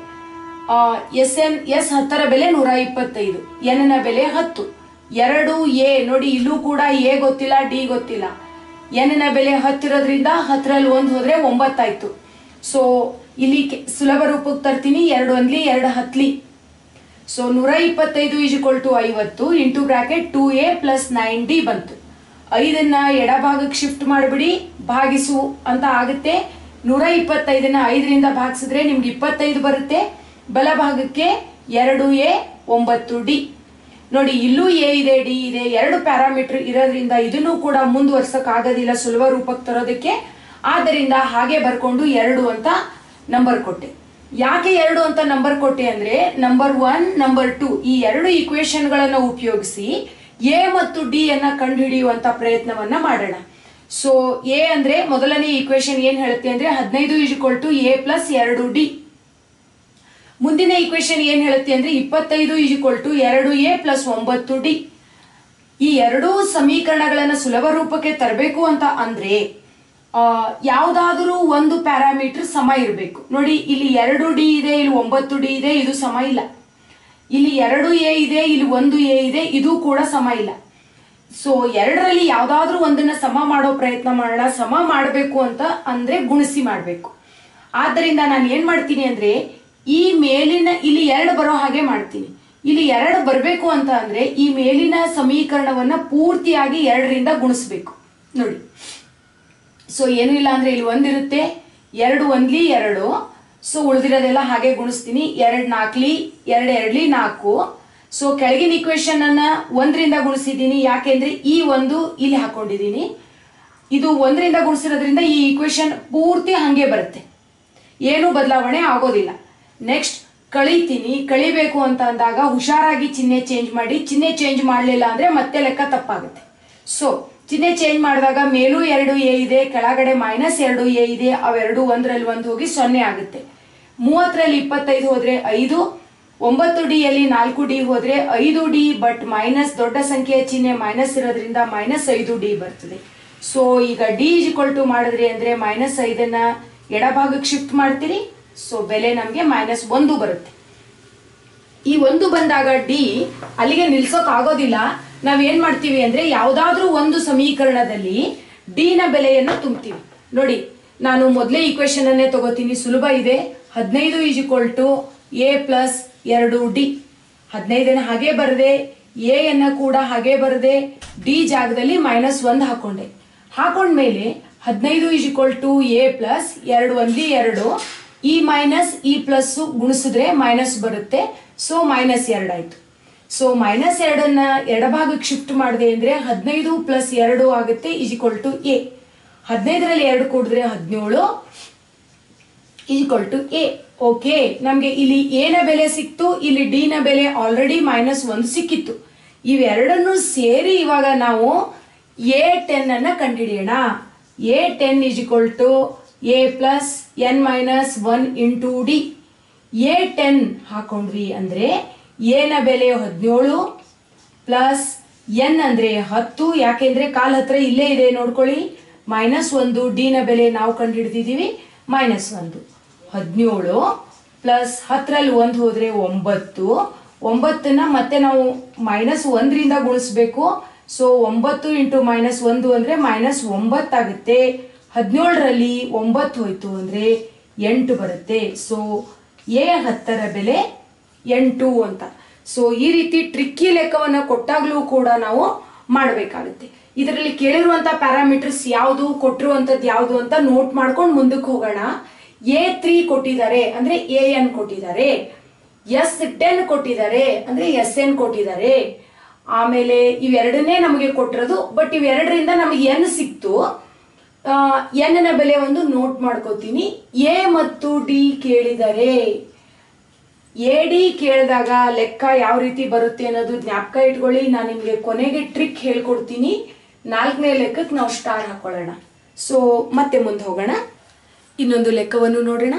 s10ರ ಬೆಲೆ 125, n ನ ಬೆಲೆ 10. 2a ನೋಡಿ, ಇಲ್ಲೂ ಕೂಡ a ಗೊತ್ತಿಲ್ಲ, d ಗೊತ್ತಿಲ್ಲ. n ನ ಬೆಲೆ 10 ಇರೋದ್ರಿಂದ 10ರಲ್ಲಿ 1 ಹೋದ್ರೆ 9 ಆಯ್ತು. ಸೊ ಇಲ್ಲಿ ಸುಲಭ ರೂಪಕ್ಕೆ ತರ್ತೀನಿ. 2 1 2 10. ಸೊ 125 = 50 (2a + 9d) ಬಂತು. 5ನ್ನ ಎಡಭಾಗಕ್ಕೆ ಶಿಫ್ಟ್ ಮಾಡಿಬಿಡಿ, ಭಾಗಿಸು ಅಂತ ಆಗುತ್ತೆ. 125ನ 5ರಿಂದ ಭಾಗಿಸಿದ್ರೆ ನಿಮ್ಗೆ 25 ಬರುತ್ತೆ. ಬಲಭಾಗಕ್ಕೆ 2a 9d. ನೋಡಿ ಇಲ್ಲೂ ಎ ಇದೆ ಡಿ ಇದೆ, 2 ಪ್ಯಾರಾಮೀಟರ್ ಇರೋದ್ರಿಂದ ಇದನ್ನು ಕೂಡ ಮುಂದುವರ್ಸಕ್ ಆಗೋದಿಲ್ಲ ಸುಲಭ ರೂಪಕ್ಕೆ ತರೋದಕ್ಕೆ. ಆದ್ದರಿಂದ ಹಾಗೆ ಬರ್ಕೊಂಡು 2 ಅಂತ ನಂಬರ್ ಕೊಟ್ಟೆ. ಯಾಕೆ 2 ಅಂತ ನಂಬರ್ ಕೊಟ್ಟೆ ಅಂದ್ರೆ ನಂಬರ್ 1 ನಂಬರ್ 2 ಈ 2 ಈಕ್ವೇಶನ್ಗಳನ್ನ ಉಪಯೋಗಿಸಿ ಎ ಮತ್ತು ಡಿ ಅನ್ನ ಕಂಡುಹಿಡಿಯುವಂತ ಪ್ರಯತ್ನವನ್ನ ಮಾಡೋಣ. ಸೊ ಎ ಅಂದ್ರೆ ಮೊದಲನೇ ಈಕ್ವೇಶನ್ ಏನ್ ಹೇಳುತ್ತೆ ಅಂದ್ರೆ 15 a ಪ್ಲಸ್ 2d. ಮುಂದಿನ ಈಕ್ವೇಶನ್ ಏನ್ ಹೇಳುತ್ತೆ ಅಂದ್ರೆ 25 2a ಪ್ಲಸ್ 9d. ಈ ಎರಡೂ ಸಮೀಕರಣಗಳನ್ನ ಸುಲಭ ರೂಪಕ್ಕೆ ತರಬೇಕು ಅಂತ ಅಂದ್ರೆ ಯಾವ್ದಾದ್ರೂ ಒಂದು ಪ್ಯಾರಾಮೀಟರ್ ಸಮ ಇರಬೇಕು. ನೋಡಿ ಇಲ್ಲಿ 2d ಇದೆ, ಇಲ್ಲಿ 9d ಇದೆ, ಇದು ಸಮ ಇಲ್ಲ. ಇಲ್ಲಿ 2a ಇದೆ, ಇಲ್ಲಿ 1a ಇದೆ, ಇದು ಕೂಡ ಸಮ ಇಲ್ಲ. ಸೊ ಎರಡರಲ್ಲಿ ಯಾವ್ದಾದ್ರೂ ಒಂದನ್ನ ಸಮ ಮಾಡೋ ಪ್ರಯತ್ನ ಮಾಡೋಣ. ಸಮ ಮಾಡಬೇಕು ಅಂತ ಅಂದ್ರೆ ಗುಣಿಸಿ ಮಾಡಬೇಕು. ಆದ್ದರಿಂದ ನಾನು ಏನ್ ಮಾಡ್ತೀನಿ ಅಂದ್ರೆ ಈ ಮೇಲಿನ ಇಲ್ಲಿ 2 ಬರೋ ಹಾಗೆ ಮಾಡ್ತೀನಿ. ಇಲ್ಲಿ 2 ಬರಬೇಕು ಅಂತ ಅಂದ್ರೆ ಈ ಮೇಲಿನ ಸಮೀಕರಣವನ್ನ ಪೂರ್ತಿಯಾಗಿ 2ರಿಂದ ಗುಣಿಸ್ಬೇಕು. ನೋಡಿ ಸೊ ಏನು ಇಲ್ಲ ಅಂದ್ರೆ ಇಲ್ಲಿ 1 ಇರುತ್ತೆ, 2 1ಲಿ 2. ಸೊ ಉಳಿದಿರೋದೆಲ್ಲ ಹಾಗೆ ಗುಣಿಸ್ತೀನಿ. 2 4ಲಿ 2 2ಲಿ 4. ಸೊ ಕೆಳಗಿನ ಇಕ್ವೇಶನ್ ಅನ್ನ 1ರಿಂದ ಗುಣಿಸಿದ್ದೀನಿ. ಯಾಕೆಂದ್ರೆ ಈ 1 ಇಲ್ಲಿ ಹಾಕೊಂಡಿದ್ದೀನಿ. ಇದು 1ರಿಂದ ಗುಣಿಸಿರೋದ್ರಿಂದ ಈ ಈಕ್ವೇಶನ್ ಪೂರ್ತಿ ಹಂಗೆ ಬರುತ್ತೆ, ಏನು ಬದಲಾವಣೆ ಆಗೋದಿಲ್ಲ. ನೆಕ್ಸ್ಟ್ ಕಳಿತೀನಿ. ಕಳಿಬೇಕು ಅಂತ ಅಂದಾಗ ಹುಷಾರಾಗಿ ಚಿಹ್ನೆ ಚೇಂಜ್ ಮಾಡಿ. ಚಿಹ್ನೆ ಚೇಂಜ್ ಮಾಡಲಿಲ್ಲ ಅಂದ್ರೆ ಮತ್ತೆ ಲೆಕ್ಕ ತಪ್ಪಾಗುತ್ತೆ. ಸೊ ಚಿಹ್ನೆ ಚೇಂಜ್ ಮಾಡಿದಾಗ ಮೇಲೂ 2a ಇದೆ, ಕೆಳಗಡೆ -2a ಇದೆ. ಅವೆರಡು 1ರಲ್ಲಿ 1 ಹೋಗಿ 0 ಆಗುತ್ತೆ. 30ರಲ್ಲಿ 25 ಹೋದ್ರೆ 5, 9d ಯಲ್ಲಿ 4d ಹೋದ್ರೆ 5d. ಬಟ್ ಮೈನಸ್ ದೊಡ್ಡ ಸಂಖ್ಯೆಯ ಚಿಹ್ನೆ ಮೈನಸ್ ಇರೋದ್ರಿಂದ -5d ಬರ್ತದೆ. ಸೊ ಈಗ d ಮಾಡಿದ್ರಿ ಅಂದ್ರೆ -5ನ್ನ ಎಡಭಾಗಕ್ಕೆ ಶಿಫ್ಟ್ ಮಾಡ್ತೀರಿ. ಸೊ ಬೆಲೆ ನಮಗೆ -1 ಬರುತ್ತೆ. ಈ 1 ಬಂದಾಗ ಡಿ ಅಲ್ಲಿಗೆ ನಿಲ್ಸೋಕ್ ಆಗೋದಿಲ್ಲ. ನಾವೇನ್ ಮಾಡ್ತೀವಿ ಅಂದ್ರೆ ಯಾವ್ದಾದ್ರೂ ಒಂದು ಸಮೀಕರಣದಲ್ಲಿ ಡಿ ನ ಬೆಲೆಯನ್ನು ತುಂಬ್ತೀವಿ. ನೋಡಿ ನಾನು ಮೊದಲೇ ಈಕ್ವೇಶನ್ ಅನ್ನೇ ತಗೋತೀನಿ, ಸುಲಭ ಇದೆ. 15 a ಪ್ಲಸ್ 2d. 15ನ ಹಾಗೆ ಬರದೆ, ಎ ಅನ್ನ ಕೂಡ ಹಾಗೆ ಬರದೆ, ಡಿ ಜಾಗದಲ್ಲಿ -1 ಹಾಕೊಂಡೆ. ಹಾಕೊಂಡ್ಮೇಲೆ 15 a ಪ್ಲಸ್ 2 1ಲಿ 2. ಈ ಮೈನಸ್ ಈ ಪ್ಲಸ್ ಗುಣಿಸಿದ್ರೆ ಮೈನಸ್ ಬರುತ್ತೆ. ಸೊ -2 ಆಯ್ತು. ಸೊ -2ನ್ನ ಎಡಭಾಗಕ್ಕೆ ಶಿಫ್ಟ್ ಮಾಡಿದೆ ಅಂದ್ರೆ 15 ಪ್ಲಸ್ 2 ಆಗುತ್ತೆ a. 15ರಲ್ಲಿ 2 ಕೂಡಿದ್ರೆ 17 a. ಓಕೆ, ನಮ್ಗೆ ಇಲ್ಲಿ a ನ ಬೆಲೆ ಸಿಕ್ತು, ಇಲ್ಲಿ d ನ ಬೆಲೆ ಆಲ್ರೆಡಿ -1 ಸಿಕ್ಕಿತ್ತು. ಇವೆರಡನ್ನು ಸೇರಿ ಇವಾಗ ನಾವು a10 ಅನ್ನ ಕಂಡುಹಿಡಿಯೋಣ. a10 a plus n-1 into d. a10 ಹಾಕೊಂಡ್ವಿ ಅಂದ್ರೆ a ನ ಬೆಲೆ 17 ಪ್ಲಸ್ n ಅಂದ್ರೆ 10. ಯಾಕೆಂದ್ರೆ ಕಾಲ್ ಹತ್ರ ಇಲ್ಲೇ ಇದೆ ನೋಡ್ಕೊಳ್ಳಿ. -1 d ನ ಬೆಲೆ ನಾವು ಕಂಡುಹಿಡಿದಿದ್ದೀವಿ -1. 17 ಪ್ಲಸ್ 10ರಲ್ಲಿ 1 ಹೋದ್ರೆ 9. 9ನ್ನ ಮತ್ತೆ ನಾವು -1ರಿಂದ ಗುಣಿಸ್ಬೇಕು. ಸೊ 9 ಇಂಟು -1 ಅಂದ್ರೆ -9 ಆಗುತ್ತೆ. 17ರಲ್ಲಿ 9 ಹೋಯ್ತು ಅಂದ್ರೆ 8 ಬರುತ್ತೆ. ಸೊ a10ರ ಬೆಲೆ 8 ಅಂತ. ಸೊ ಈ ರೀತಿ ಟ್ರಿಕ್ಕಿ ಲೆಕ್ಕವನ್ನ ಕೊಟ್ಟಾಗ್ಲೂ ಕೂಡ ನಾವು ಮಾಡಬೇಕಾಗುತ್ತೆ. ಇದರಲ್ಲಿ ಕೇಳಿರುವಂತ ಪ್ಯಾರಾಮೀಟರ್ಸ್ ಯಾವುದು, ಕೊಟ್ಟಿರುವಂತದ್ದು ಯಾವುದು ಅಂತ ನೋಟ್ ಮಾಡ್ಕೊಂಡು ಮುಂದಕ್ಕೆ ಹೋಗೋಣ. a3 ಕೊಟ್ಟಿದ್ದಾರೆ ಅಂದ್ರೆ an ಕೊಟ್ಟಿದ್ದಾರೆ, s10 ಕೊಟ್ಟಿದ್ದಾರೆ ಅಂದ್ರೆ sn ಕೊಟ್ಟಿದ್ದಾರೆ. ಆಮೇಲೆ ಇವೆರಡನ್ನೇ ನಮಗೆ ಕೊಟ್ಟಿರೋದು. ಬಟ್ ಇವೆರಡರಿಂದ ನಮಗೆ n ಸಿಕ್ತು. n ನ ಬೆಲೆ ಒಂದು ನೋಟ್ ಮಾಡ್ಕೋತೀನಿ. a ಮತ್ತು d ಕೇಳಿದರೆ AD ಕೇಳಿದಾಗ ಲೆಕ್ಕ ಯಾವ ರೀತಿ ಬರುತ್ತೆ ಅನ್ನೋದು ಜ್ಞಾಪಕ ಇಟ್ಕೊಳ್ಳಿ. ನಾನು ನಿಮಗೆ ಕೊನೆಗೆ ಟ್ರಿಕ್ ಹೇಳ್ಕೊಡ್ತೀನಿ. 4ನೇ ಲೆಕ್ಕಕ್ಕೆ ನಾವು ಸ್ಟಾರ್ ಹಾಕೊಳ್ಳೋಣ. ಸೊ ಮತ್ತೆ ಮುಂದೆ ಹೋಗೋಣ. ಇನ್ನೊಂದು ಲೆಕ್ಕವನ್ನು ನೋಡೋಣ.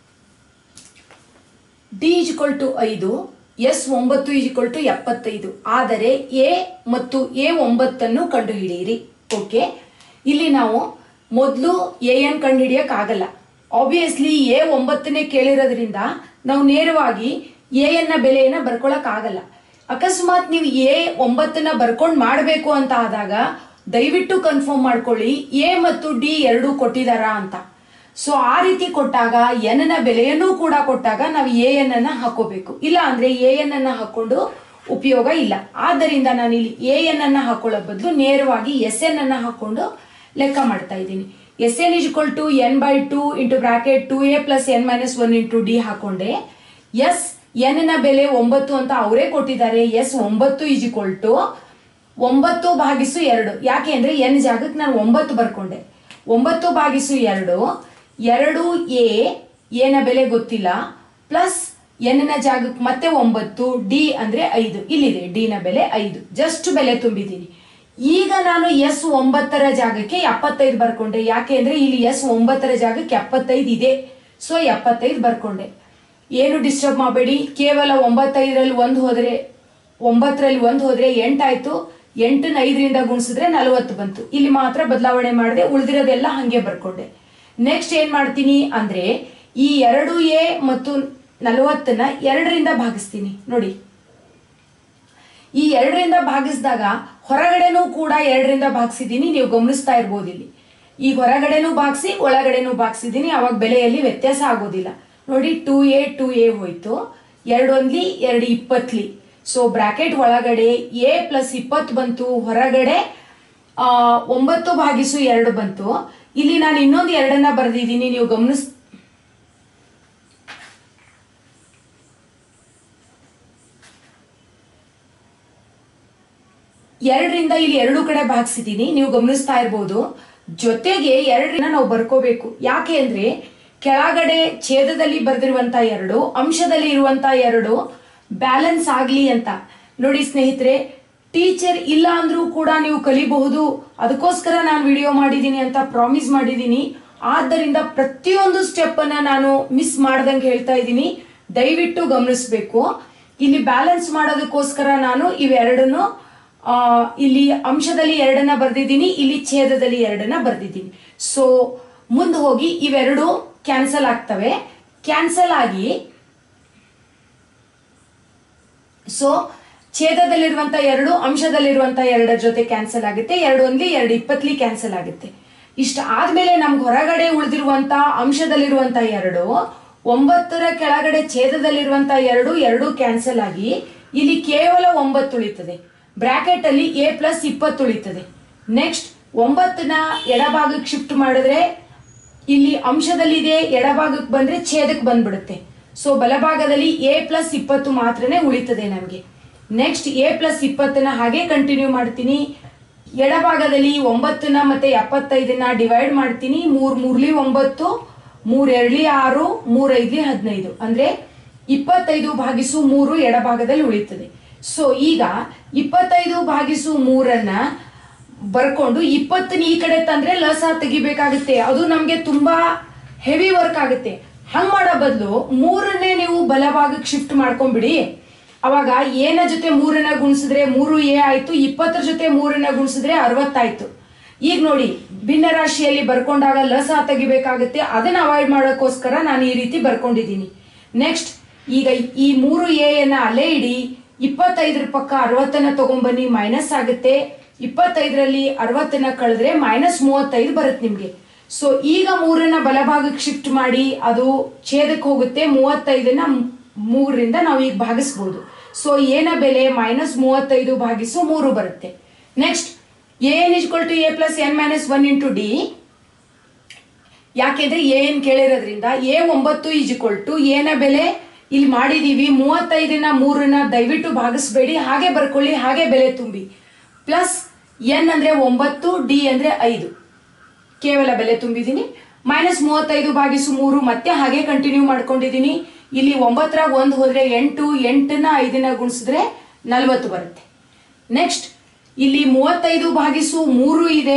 D 5, S9 75. ಆದರೆ A ಮತ್ತು A9 ಕಂಡುಹಿಡಿಯಿರಿ. ಓಕೆ, ಇಲ್ಲಿ ನಾವು ಮೊದಲು an ಕಂಡುಹಿಡಿಯಕ್ ಆಗಲ್ಲ. ಆಬ್ವಿಯಸ್ಲಿ A9ನೇ ಕೇಳಿರೋದ್ರಿಂದ ನಾವು ನೇರವಾಗಿ an ನ ಬೆಲೆಯನ್ನ ಬರ್ಕೊಳಕ್ ಆಗಲ್ಲ. ಅಕಸ್ಮಾತ್ ನೀವು A9ನ ಬರ್ಕೊಂಡು ಮಾಡಬೇಕು ಅಂತ ಆದಾಗ ದಯವಿಟ್ಟು ಕನ್ಫರ್ಮ್ ಮಾಡ್ಕೊಳ್ಳಿ A ಮತ್ತು D ಎರಡೂ ಕೊಟ್ಟಿದಾರಾ ಅಂತ. ಸೊ ಆ ರೀತಿ ಕೊಟ್ಟಾಗ n ನ ಬೆಲೆಯನ್ನು ಕೂಡ ಕೊಟ್ಟಾಗ ನಾವು an ಅನ್ನ ಹಾಕೋಬೇಕು. ಇಲ್ಲ ಅಂದ್ರೆ an ಅನ್ನ ಹಾಕೊಂಡು ಉಪಯೋಗ ಇಲ್ಲ. ಆದ್ದರಿಂದ ನಾನು ಇಲ್ಲಿ an ಅನ್ನ ಹಾಕೊಳ್ಳೋ ಬದಲು ನೇರವಾಗಿ sn ಅನ್ನ ಹಾಕೊಂಡು ಲೆಕ್ಕ ಮಾಡ್ತಾ ಇದ್ದೀನಿ. SN is equal to n/2 into bracket 2a plus n minus 1 into d ಹಾಕೊಂಡೆ. ಎಸ್ ಎನ್ ನ ಬೆಲೆ 9 ಅಂತ ಅವರೇ ಕೊಟ್ಟಿದ್ದಾರೆ. S 9 is equal to 9/2. ಯಾಕೆ ಅಂದ್ರೆ n ಜಾಗಕ್ಕೆ ನಾನು 9 ಬರ್ಕೊಂಡೆ. 9/2 2a ನ ಬೆಲೆ ಗೊತ್ತಿಲ್ಲ ಪ್ಲಸ್ n ನ ಜಾಗಕ್ಕೆ ಮತ್ತೆ 9 d ಅಂದ್ರೆ 5 ಇಲ್ಲಿದೆ d ನ ಬೆಲೆ 5 ಜಸ್ಟ್ ಬೆಲೆ ತುಂಬಿದ್ದೀನಿ. ಈಗ ನಾನು ಎಸ್ 9 ಜಾಗಕ್ಕೆ 75 ಬರ್ಕೊಂಡೆ. ಯಾಕೆ ಅಂದ್ರೆ ಇಲ್ಲಿ ಎಸ್ 9 ಜಾಗಕ್ಕೆ 75 ಇದೆ. ಸೊ 75 ಬರ್ಕೊಂಡೆ. ಏನು ಡಿಸ್ಟರ್ಬ್ ಮಾಡಬೇಡಿ. ಕೇವಲ 9ರಲ್ಲಿ 1 ಹೋದ್ರೆ 8 ಆಯ್ತು. 8ನ 5ರಿಂದ ಗುಣಿಸಿದ್ರೆ 40 ಬಂತು. ಇಲ್ಲಿ ಮಾತ್ರ ಬದಲಾವಣೆ ಮಾಡಿದೆ, ಉಳಿದಿರೋದೆಲ್ಲ ಹಂಗೆ ಬರ್ಕೊಂಡೆ. ನೆಕ್ಸ್ಟ್ ಏನ್ ಮಾಡ್ತೀನಿ ಅಂದ್ರೆ ಈ 2a ಮತ್ತು 40ನ 2ರಿಂದ ಭಾಗಿಸ್ತೀನಿ. ನೋಡಿ, ಈ 2ರಿಂದ ಭಾಗಿಸಿದಾಗ ಹೊರಗಡೆನೂ ಕೂಡ 2ರಿಂದ ಭಾಗಿಸಿದ್ದೀನಿ. ನೀವು ಗಮನಿಸ್ತಾ ಇರ್ಬೋದು ಇಲ್ಲಿ. ಈ ಹೊರಗಡೆನೂ ಭಾಗಿಸಿ ಒಳಗಡೆನೂ ಭಾಗಿಸಿದ್ದೀನಿ. ಅವಾಗ ಬೆಲೆಯಲ್ಲಿ ವ್ಯತ್ಯಾಸ ಆಗೋದಿಲ್ಲ. ನೋಡಿ 2a ಹೋಯ್ತು. 2 1 2 20. ಸೊ ಬ್ರಾಕೆಟ್ ಒಳಗಡೆ a ಪ್ಲಸ್ 20 ಬಂತು, ಹೊರಗಡೆ 9/2 ಬಂತು. ಇಲ್ಲಿ ನಾನು ಇನ್ನೊಂದು 2 ಬರೆದಿದ್ದೀನಿ. ನೀವು ಗಮನಿಸ್ 2ರಿಂದ ಇಲ್ಲಿ 2 ಕಡೆ ಭಾಗಿಸಿದ್ದೀನಿ. ನೀವು ಗಮನಿಸ್ತಾ ಇರ್ಬೋದು. ಜೊತೆಗೆ 2ರಿಂದ ನಾವು ಬರ್ಕೋಬೇಕು. ಯಾಕೆ ಅಂದ್ರೆ ಕೆಳಗಡೆ ಛೇದದಲ್ಲಿ ಬರೆದಿರುವಂತ 2, ಅಂಶದಲ್ಲಿ ಇರುವಂತ 2 ಬ್ಯಾಲೆನ್ಸ್ ಆಗ್ಲಿ ಅಂತ. ನೋಡಿ ಸ್ನೇಹಿತರೆ, ಟೀಚರ್ ಇಲ್ಲ ಅಂದ್ರೂ ಕೂಡ ನೀವು ಕಲಿಬಹುದು. ಅದಕ್ಕೋಸ್ಕರ ನಾನು ವಿಡಿಯೋ ಮಾಡಿದ್ದೀನಿ ಅಂತ ಪ್ರಾಮಿಸ್ ಮಾಡಿದ್ದೀನಿ. ಆದ್ದರಿಂದ ಪ್ರತಿಯೊಂದು ಸ್ಟೆಪ್ ಅನ್ನ ನಾನು ಮಿಸ್ ಮಾಡ್ದಂಗೆ ಹೇಳ್ತಾ ಇದ್ದೀನಿ. ದಯವಿಟ್ಟು ಗಮನಿಸಬೇಕು. ಇಲ್ಲಿ ಬ್ಯಾಲೆನ್ಸ್ ಮಾಡೋದಕ್ಕೋಸ್ಕರ ನಾನು ಇವೆರಡನ್ನು ಇಲ್ಲಿ ಅಂಶದಲ್ಲಿ 2 ಬರ್ದಿದ್ದೀನಿ, ಇಲ್ಲಿ ಛೇದದಲ್ಲಿ 2 ಬರ್ದಿದ್ದೀನಿ. ಸೊ ಮುಂದೆ ಹೋಗಿ ಇವೆರಡು ಕ್ಯಾನ್ಸಲ್ ಆಗ್ತವೆ. ಕ್ಯಾನ್ಸಲ್ ಆಗಿ ಸೊ ಛೇದದಲ್ಲಿರುವಂತ 2 ಅಂಶದಲ್ಲಿರುವಂತ 2 ಜೊತೆ ಕ್ಯಾನ್ಸಲ್ ಆಗುತ್ತೆ. 2 1 2 20 ಕ್ಯಾನ್ಸಲ್ ಆಗುತ್ತೆ. ಇಷ್ಟ ಆದ್ಮೇಲೆ ನಮ್ಗೆ ಹೊರಗಡೆ ಉಳಿದಿರುವಂತ ಅಂಶದಲ್ಲಿರುವಂತ 2, 9ರ ಕೆಳಗಡೆ ಛೇದದಲ್ಲಿರುವಂತ 2 ಕ್ಯಾನ್ಸಲ್ ಆಗಿ ಇಲ್ಲಿ ಕೇವಲ 9 ಉಳಿತದೆ. ಬ್ರಾಕೆಟ್ ಅಲ್ಲಿ a ಪ್ಲಸ್ 20 ಉಳಿತದೆ. ನೆಕ್ಸ್ಟ್ 9ನ ಎಡಭಾಗಕ್ಕೆ ಶಿಫ್ಟ್ ಮಾಡಿದ್ರೆ ಇಲ್ಲಿ ಅಂಶದಲ್ಲಿದೆ, ಎಡಭಾಗಕ್ಕೆ ಬಂದ್ರೆ ಛೇದಕ್ಕೆ ಬಂದ್ಬಿಡುತ್ತೆ. ಸೊ ಬಲಭಾಗದಲ್ಲಿ a ಪ್ಲಸ್ 20 ಮಾತ್ರನೇ ಉಳಿತದೆ ನಮಗೆ. ನೆಕ್ಸ್ಟ್ a ಪ್ಲಸ್ 20ನ ಹಾಗೆ ಕಂಟಿನ್ಯೂ ಮಾಡ್ತೀನಿ. ಎಡಭಾಗದಲ್ಲಿ 9ನ ಮತ್ತೆ 75ನ ಡಿವೈಡ್ ಮಾಡ್ತೀನಿ. 3 3 9, 3 2 6, 3 5 15 ಅಂದ್ರೆ 25/3 ಎಡಭಾಗದಲ್ಲಿ ಉಳಿತದೆ. ಸೊ ಈಗ 25/3 ಬರ್ಕೊಂಡು 20ನ ಈ ಕಡೆ ತಂದ್ರೆ ಲಸ ತೆಗಿಬೇಕಾಗುತ್ತೆ. ಅದು ನಮ್ಗೆ ತುಂಬಾ ಹೆವಿ ವರ್ಕ್ ಆಗುತ್ತೆ. ಹಂಗ್ ಮಾಡೋ ಬದಲು 3ನೇ ನೀವು ಬಲಭಾಗಕ್ಕೆ ಶಿಫ್ಟ್ ಮಾಡ್ಕೊಂಡ್ಬಿಡಿ. ಅವಾಗ ಏನ ಜೊತೆ 3ನ ಗುಣಿಸಿದ್ರೆ 3a ಆಯ್ತು, 20ರ ಜೊತೆ 3ನ ಗುಣಿಸಿದ್ರೆ 60 ಆಯ್ತು. ಈಗ ನೋಡಿ, ಭಿನ್ನ ರಾಶಿಯಲ್ಲಿ ಬರ್ಕೊಂಡಾಗ ಲಸ ತೆಗಿಬೇಕಾಗುತ್ತೆ. ಅದನ್ನ ಅವಾಯ್ಡ್ ಮಾಡೋಕ್ಕೋಸ್ಕರ ನಾನು ಈ ರೀತಿ ಬರ್ಕೊಂಡಿದ್ದೀನಿ. ನೆಕ್ಸ್ಟ್ ಈಗ ಈ 3a ಅಲ್ಲೇ ಇಡಿ. 25ರ ಪಕ್ಕ 60ನ ತಗೊಂಡ್ಬನ್ನಿ, ಮೈನಸ್ ಆಗುತ್ತೆ. 25ರಲ್ಲಿ 60ನ ಕಳೆದ್ರೆ -35 ಬರುತ್ತೆ ನಿಮ್ಗೆ. ಸೊ ಈಗ 3ನ ಬಲಭಾಗಕ್ಕೆ ಶಿಫ್ಟ್ ಮಾಡಿ ಅದು ಛೇದಕ್ಕೆ ಹೋಗುತ್ತೆ. 35ನ 3ರಿಂದ ನಾವು ಈಗ ಭಾಗಿಸಬಹುದು. ಸೊ ಏನ ಬೆಲೆ -35/3 ಬರುತ್ತೆ. Next an = a + n - 1 × d. ಯಾಕೆಂದ್ರೆ an ಕೇಳಿರೋದ್ರಿಂದ a 9 = a ನ ಬೆಲೆ ಇಲ್ಲಿ ಮಾಡಿದೀವಿ. 35ನ 3ನ ದಯವಿಟ್ಟು ಭಾಗಿಸ್ಬೇಡಿ, ಹಾಗೆ ಬರ್ಕೊಳ್ಳಿ, ಹಾಗೆ ಬೆಲೆ ತುಂಬಿ. ಪ್ಲಸ್ n ಅಂದ್ರೆ 9, d ಅಂದ್ರೆ 5, ಕೇವಲ ಬೆಲೆ ತುಂಬಿದ್ದೀನಿ. -35/3 ಮತ್ತೆ ಹಾಗೆ ಕಂಟಿನ್ಯೂ ಮಾಡ್ಕೊಂಡಿದ್ದೀನಿ. ಇಲ್ಲಿ 9ರಾಗ 1 ಹೋದ್ರೆ 8, 8ನ 5ನ ಗುಣಿಸಿದ್ರೆ 40 ಬರುತ್ತೆ. ನೆಕ್ಸ್ಟ್ ಇಲ್ಲಿ 35/3 ಇದೆ,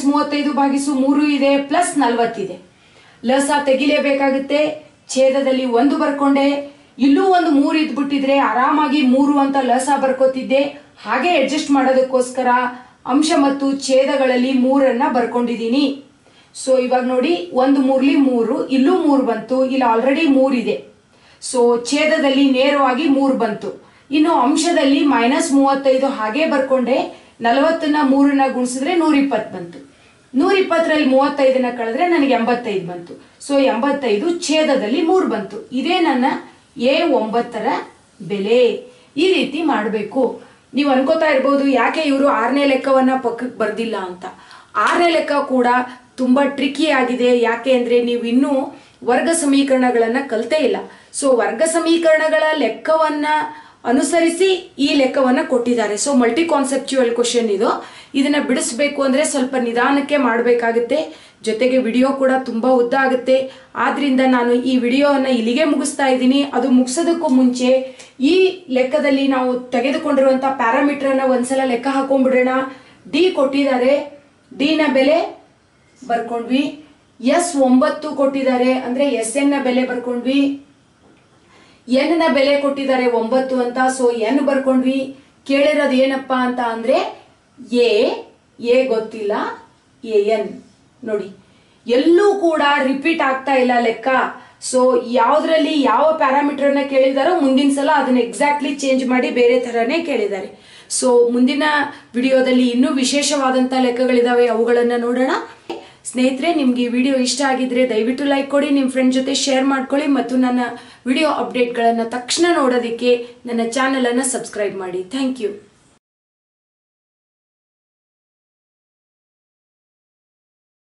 -35/3 ಇದೆ, ಪ್ಲಸ್ 40 ಇದೆ. ಲಸ ತೆಗಿಲೇಬೇಕಾಗುತ್ತೆ. ಛೇದದಲ್ಲಿ 1 ಬರ್ಕೊಂಡೆ. ಇಲ್ಲೂ ಒಂದು 3 ಇದ್ಬಿಟ್ಟಿದ್ರೆ ಆರಾಮಾಗಿ 3 ಅಂತ ಲಸ ಬರ್ಕೋತಿದ್ದೆ. ಹಾಗೆ ಅಡ್ಜಸ್ಟ್ ಮಾಡೋದಕ್ಕೋಸ್ಕರ ಅಂಶ ಮತ್ತು ಛೇದಗಳಲ್ಲಿ 3ಅನ್ನ ಬರ್ಕೊಂಡಿದ್ದೀನಿ. ಸೊ ಇವಾಗ ನೋಡಿ, 1 3ಲಿ 3, ಇಲ್ಲೂ 3 ಬಂತು. ಇಲ್ಲಿ ಆಲ್ರೆಡಿ 3 ಇದೆ. ಸೊ ಛೇದದಲ್ಲಿ ನೇರವಾಗಿ 3 ಬಂತು. ಇನ್ನು ಅಂಶದಲ್ಲಿ -35 ಹಾಗೆ ಬರ್ಕೊಂಡೆ. 40ನ 3ನ ಗುಣಿಸಿದ್ರೆ 120 ಬಂತು. 120ರಲ್ಲಿ 35ನ ಕಳೆದ್ರೆ ನನಗೆ 85 ಬಂತು. ಸೊ 85 ಛೇದದಲ್ಲಿ 3 ಬಂತು. ಇದೇ ನನ್ನ a 9ರ ಬೆಲೆ. ಈ ರೀತಿ ಮಾಡಬೇಕು. ನೀವು ಅನ್ಕೋತಾ ಇರ್ಬೋದು, ಯಾಕೆ ಇವರು 6ನೇ ಲೆಕ್ಕವನ್ನ ಪಕ್ಕಕ್ಕೆ ಬರ್ದಿಲ್ಲ ಅಂತ. 6ನೇ ಲೆಕ್ಕ ಕೂಡ ತುಂಬ ಟ್ರಿಕಿ ಆಗಿದೆ. ಯಾಕೆ ಅಂದರೆ ನೀವು ಇನ್ನೂ ವರ್ಗ ಸಮೀಕರಣಗಳನ್ನು ಕಲಿತೇ ಇಲ್ಲ. ಸೊ ವರ್ಗ ಸಮೀಕರಣಗಳ ಲೆಕ್ಕವನ್ನು ಅನುಸರಿಸಿ ಈ ಲೆಕ್ಕವನ್ನು ಕೊಟ್ಟಿದ್ದಾರೆ. ಸೊ ಮಲ್ಟಿ ಕಾನ್ಸೆಪ್ಚುವಲ್ ಕ್ವಶನ್ ಇದು. ಇದನ್ನು ಬಿಡಿಸ್ಬೇಕು ಅಂದರೆ ಸ್ವಲ್ಪ ನಿಧಾನಕ್ಕೆ ಮಾಡಬೇಕಾಗುತ್ತೆ. ಜೊತೆಗೆ ವಿಡಿಯೋ ಕೂಡ ತುಂಬ ಉದ್ದ ಆಗುತ್ತೆ. ಆದ್ರಿಂದ ನಾನು ಈ ವಿಡಿಯೋವನ್ನು ಇಲ್ಲಿಗೆ ಮುಗಿಸ್ತಾ ಇದ್ದೀನಿ. ಅದು ಮುಗಿಸೋದಕ್ಕೂ ಮುಂಚೆ ಈ ಲೆಕ್ಕದಲ್ಲಿ ನಾವು ತೆಗೆದುಕೊಂಡಿರುವಂಥ ಪ್ಯಾರಾಮೀಟರನ್ನು ಒಂದ್ಸಲ ಲೆಕ್ಕ ಹಾಕೊಂಡ್ಬಿಡೋಣ. ಡಿ ಕೊಟ್ಟಿದ್ದಾರೆ, ಡಿನ ಬೆಲೆ ಬರ್ಕೊಂಡ್ವಿ. ಎಸ್ 9 ಕೊಟ್ಟಿದ್ದಾರೆ ಅಂದರೆ SN ನ ಬೆಲೆ ಬರ್ಕೊಂಡ್ವಿ. N ನ ಬೆಲೆ ಕೊಟ್ಟಿದ್ದಾರೆ 9 ಅಂತ, ಸೊ N ಬರ್ಕೊಂಡ್ವಿ. ಕೇಳಿರೋದು ಏನಪ್ಪಾ ಅಂತ ಅಂದ್ರೆ ಎ ಗೊತ್ತಿಲ್ಲ, AN ನೋಡಿ ಎಲ್ಲೂ ಕೂಡ ರಿಪೀಟ್ ಆಗ್ತಾ ಇಲ್ಲ ಲೆಕ್ಕ. ಸೊ ಯಾವ್ದ್ರಲ್ಲಿ ಯಾವ ಪ್ಯಾರಾಮೀಟರ್ನ ಕೇಳಿದಾರೋ ಮುಂದಿನ ಸಲ ಅದನ್ನ ಎಕ್ಸಾಕ್ಟ್ಲಿ ಚೇಂಜ್ ಮಾಡಿ ಬೇರೆ ತರನೇ ಕೇಳಿದ್ದಾರೆ. ಸೊ ಮುಂದಿನ ವಿಡಿಯೋದಲ್ಲಿ ಇನ್ನೂ ವಿಶೇಷವಾದಂಥ ಲೆಕ್ಕಗಳಿದಾವೆ, ಅವುಗಳನ್ನ ನೋಡೋಣ. ಸ್ನೇಹಿತರೆ, ನಿಮ್ಗೆ ಈ ವಿಡಿಯೋ ಇಷ್ಟ ಆಗಿದ್ರೆ ದಯವಿಟ್ಟು ಲೈಕ್ ಕೊಡಿ, ನಿಮ್ಮ ಫ್ರೆಂಡ್ ಜೊತೆ ಶೇರ್ ಮಾಡ್ಕೊಳ್ಳಿ ಮತ್ತು ನನ್ನ ವಿಡಿಯೋ ಅಪ್ಡೇಟ್ಗಳನ್ನು ತಕ್ಷಣ ನೋಡೋದಕ್ಕೆ ನನ್ನ ಚಾನಲನ್ನು ಸಬ್ಸ್ಕ್ರೈಬ್ ಮಾಡಿ. Thank you.